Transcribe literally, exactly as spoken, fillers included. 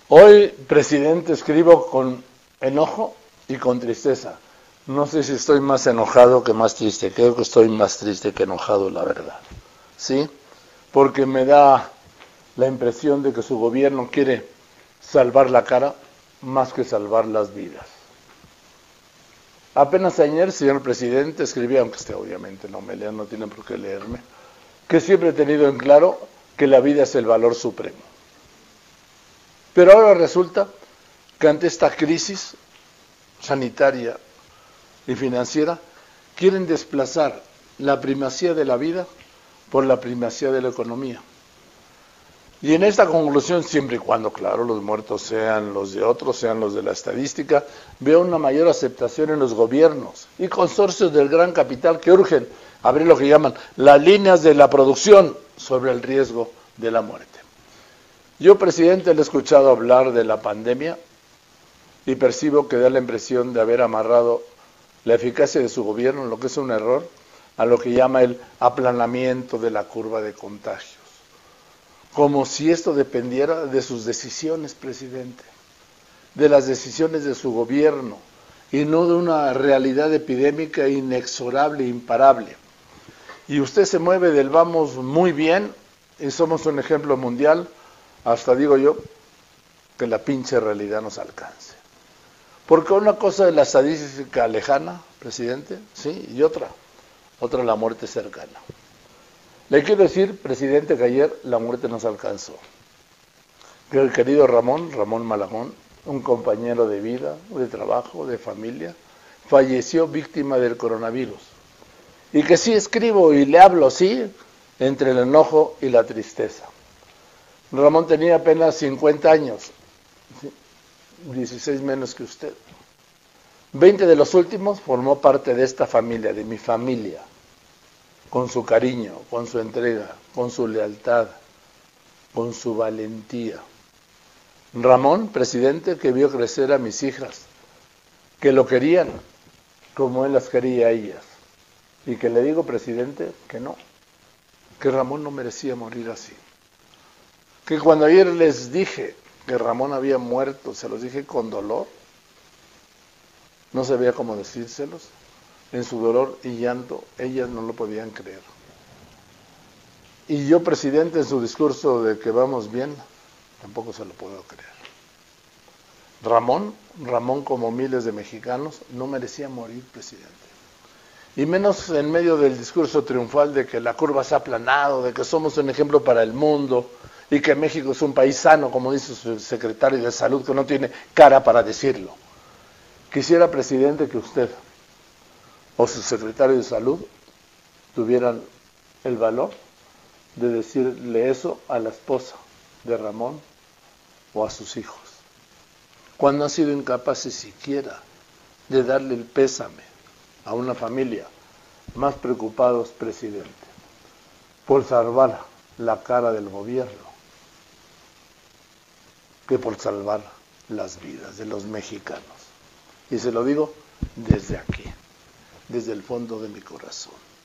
Hoy, presidente, escribo con enojo y con tristeza. No sé si estoy más enojado que más triste. Creo que estoy más triste que enojado, la verdad. ¿Sí? Porque me da la impresión de que su gobierno quiere salvar la cara más que salvar las vidas. Apenas ayer, señor presidente, escribí, aunque usted obviamente no me lea, no tiene por qué leerme, que siempre he tenido en claro que la vida es el valor supremo. Pero ahora resulta que ante esta crisis sanitaria y financiera, quieren desplazar la primacía de la vida por la primacía de la economía. Y en esta conclusión, siempre y cuando, claro, los muertos sean los de otros, sean los de la estadística, veo una mayor aceptación en los gobiernos y consorcios del gran capital que urgen abrir lo que llaman las líneas de la producción sobre el riesgo de la muerte. Yo, presidente, le he escuchado hablar de la pandemia y percibo que da la impresión de haber amarrado la eficacia de su gobierno, lo que es un error, a lo que llama el aplanamiento de la curva de contagios. Como si esto dependiera de sus decisiones, presidente, de las decisiones de su gobierno, y no de una realidad epidémica inexorable, imparable. Y usted se mueve del vamos muy bien, y somos un ejemplo mundial, hasta digo yo, que la pinche realidad nos alcance. Porque una cosa es la estadística lejana, presidente, sí, y otra, otra la muerte cercana. Le quiero decir, presidente, que ayer la muerte nos alcanzó. Que el querido Ramón, Ramón Malagón, un compañero de vida, de trabajo, de familia, falleció víctima del coronavirus. Y que sí escribo y le hablo, sí, entre el enojo y la tristeza. Ramón tenía apenas cincuenta años, dieciséis menos que usted. veinte de los últimos formó parte de esta familia, de mi familia, con su cariño, con su entrega, con su lealtad, con su valentía. Ramón, presidente, que vio crecer a mis hijas, que lo querían como él las quería a ellas. Y que le digo, presidente, que no, que Ramón no merecía morir así. Que cuando ayer les dije que Ramón había muerto, se los dije con dolor, no sabía cómo decírselos, en su dolor y llanto, ellas no lo podían creer. Y yo, presidente, en su discurso de que vamos bien, tampoco se lo puedo creer. Ramón, Ramón como miles de mexicanos, no merecía morir, presidente. Y menos en medio del discurso triunfal de que la curva se ha aplanado, de que somos un ejemplo para el mundo, y que México es un país sano, como dice su secretario de Salud, que no tiene cara para decirlo. Quisiera, presidente, que usted o su secretario de Salud tuvieran el valor de decirle eso a la esposa de Ramón o a sus hijos, cuando han sido incapaces siquiera de darle el pésame a una familia, más preocupados, presidente, por salvar la cara del gobierno que por salvar las vidas de los mexicanos. Y se lo digo desde aquí, desde el fondo de mi corazón.